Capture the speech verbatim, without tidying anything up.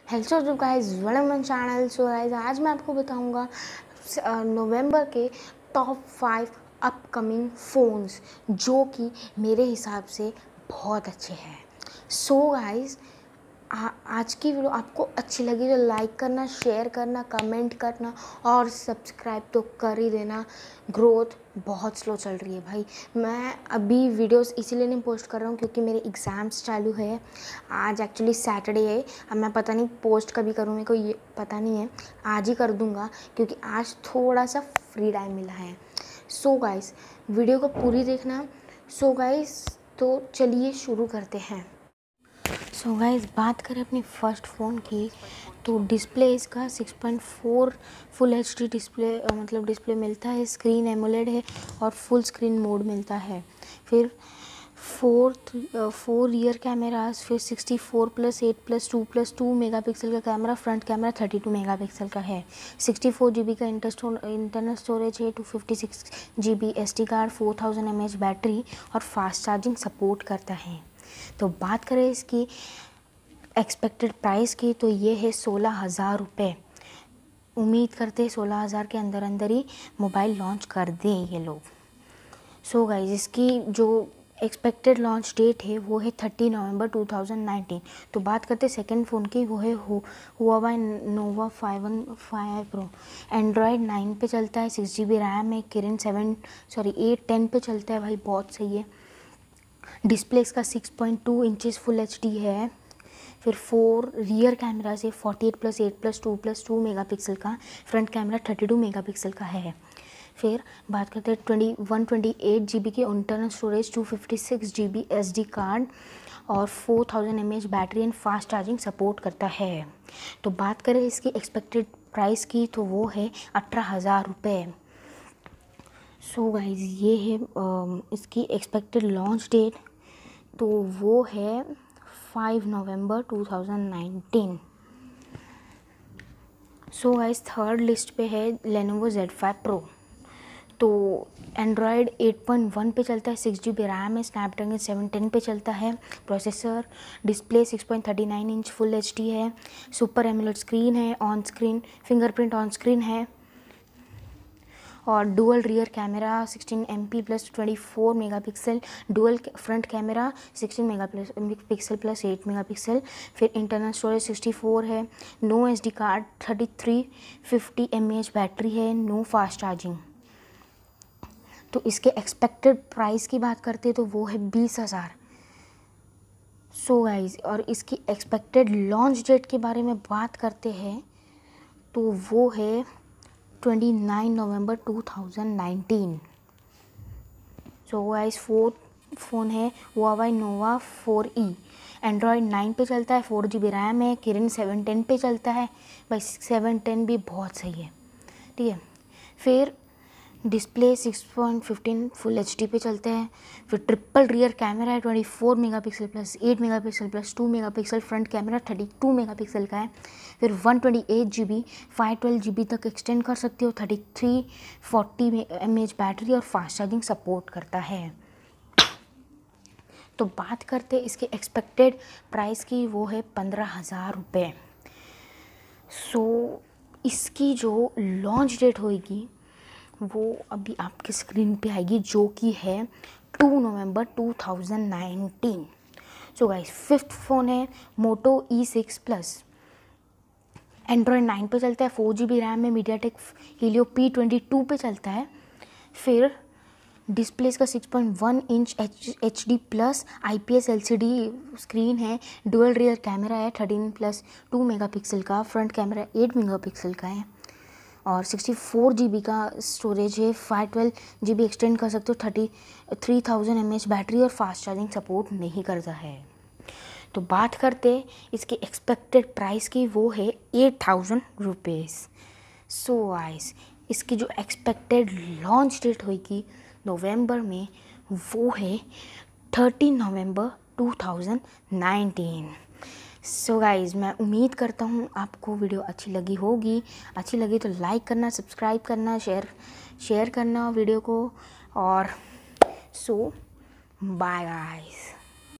Hello जो guys welcome channel. So guys आज मैं आपको बताऊंगा नवंबर के टॉप फाइव अपकमिंग फ़ोन्स जो कि मेरे हिसाब से बहुत अच्छे हैं। सो गाइस आज की वीडियो आपको अच्छी लगी तो लाइक करना, शेयर करना, कमेंट करना और सब्सक्राइब तो कर ही देना। ग्रोथ बहुत स्लो चल रही है भाई। मैं अभी वीडियोस इसीलिए नहीं पोस्ट कर रहा हूँ क्योंकि मेरे एग्ज़ाम्स चालू है। आज एक्चुअली सैटरडे है। अब मैं पता नहीं पोस्ट कभी करूँ, मेरे को ये पता नहीं है। आज ही कर दूँगा क्योंकि आज थोड़ा सा फ्री टाइम मिला है। सो गाइस वीडियो को पूरी देखना। सो गाइस तो चलिए शुरू करते हैं। सो so गाइस बात करें अपनी फ़र्स्ट फ़ोन की तो डिस्प्ले इसका six point four full H D display मतलब डिस्प्ले मिलता है। स्क्रीन एमोलेड है और फुल स्क्रीन मोड मिलता है। फिर फोर्थ फोर रियर कैमरास, फिर sixty four plus eight plus two plus two mega pixel का camera, front camera thirty two mega pixel का है। सिक्सटी फोर जी बी का इंटरनल स्टोरेज है, two fifty six G B S D card, four thousand M H battery और fast charging support करता है। तो बात करें इसकी एक्सपेक्टेड प्राइस की तो ये है सोलह हज़ार रुपये। उम्मीद करते सोलह हज़ार के अंदर अंदर ही मोबाइल लॉन्च कर दें ये लोग। सो गाइस इसकी जो एक्सपेक्टेड लॉन्च डेट है वो है thirty November two thousand nineteen. तो बात करते सेकंड फ़ोन की, वो है Huawei Nova five one five pro. Android nine पे चलता है, सिक्स जी बी रैम है, Kirin seven sorry eight ten पे चलता है भाई, बहुत सही है। डिस्प्ले इसका six point two inches full H D है। फिर फोर रियर कैमरा से forty eight plus eight plus two plus two mega pixel का, front camera thirty two mega pixel का है। फिर बात करते हैं twenty one twenty eight G B की internal storage, two fifty six G B S D card और four thousand M H battery and fast charging support करता है। तो बात करें इसकी एक्सपेक्टेड प्राइस की तो वो है अठारह हज़ार रुपये। सो गाइज ये है इसकी एक्सपेक्टेड लॉन्च डेट, तो वो है five November two thousand nineteen. So guys third list पे है लेनोवो ज़ेड फाइव प्रो। तो एंड्रॉयड एट पॉइंट वन पे चलता है, सिक्स जी बी रैम है, स्नैपड्रैगन सेवन टेन पे चलता है processor. Display six point thirty nine inch full H D है, सुपर एमोलेड स्क्रीन है, on screen fingerprint on screen है और dual rear camera sixteen M P plus twenty four mega pixel, dual front camera sixteen mega pixel plus eight mega pixel. फिर internal storage sixty four है, no S D card, thirty three fifty M A H battery है, no fast charging. तो इसके expected price की बात करते हैं तो वो है बीस हज़ार। सो गाइज और इसकी एक्सपेक्टेड लॉन्च डेट के बारे में बात करते हैं तो वो है twenty nine November two thousand nineteen. So guys fourth phone है Huawei Nova four E. Android nine पे चलता है, फोर जी बी रैम है, किरण सेवन टेन पे चलता है भाई, सेवन टेन भी बहुत सही है, ठीक है। फिर display six point fifteen full H D पे चलते हैं। फिर ट्रिपल रियर कैमरा है, twenty four mega pixel plus eight mega pixel plus two mega pixel, front camera thirty two mega pixel का है। फिर one twenty eight G B five twelve G B तक extend कर सकते हो, thirty three forty M H battery और fast charging support करता है। तो बात करते इसके एक्सपेक्टेड प्राइस की, वो है पंद्रह हज़ार रुपये। सो इसकी जो लॉन्च डेट होगी वो अभी आपके स्क्रीन पे आएगी, जो कि है two November two thousand nineteen. So guys fifth phone है Moto E six plus. Android nine पे चलता है, फोर जी बी रैम में, MediaTek Helio P twenty two पे चलता है। फिर डिस्प्ले इसका six point one inch H H D plus I P S L C D screen है, डुअल रियर कैमरा है thirteen plus two mega pixel का, front camera eight mega pixel का है और सिक्सटी फोर जी बी का storage है, five twelve G B extend कर सकते हो, thirty three thousand M H battery और फास्ट चार्जिंग सपोर्ट नहीं करता है। तो बात करते इसकी एक्सपेक्टेड प्राइस की, वो है eight thousand rupees. So guys इसकी जो एक्सपेक्टेड लॉन्च डेट होगी नवंबर में वो है thirty November two thousand nineteen. So guys मैं उम्मीद करता हूँ आपको वीडियो अच्छी लगी होगी। अच्छी लगी तो लाइक करना, सब्सक्राइब करना, शेयर शेयर करना वीडियो को। और सो बाय गाइज़।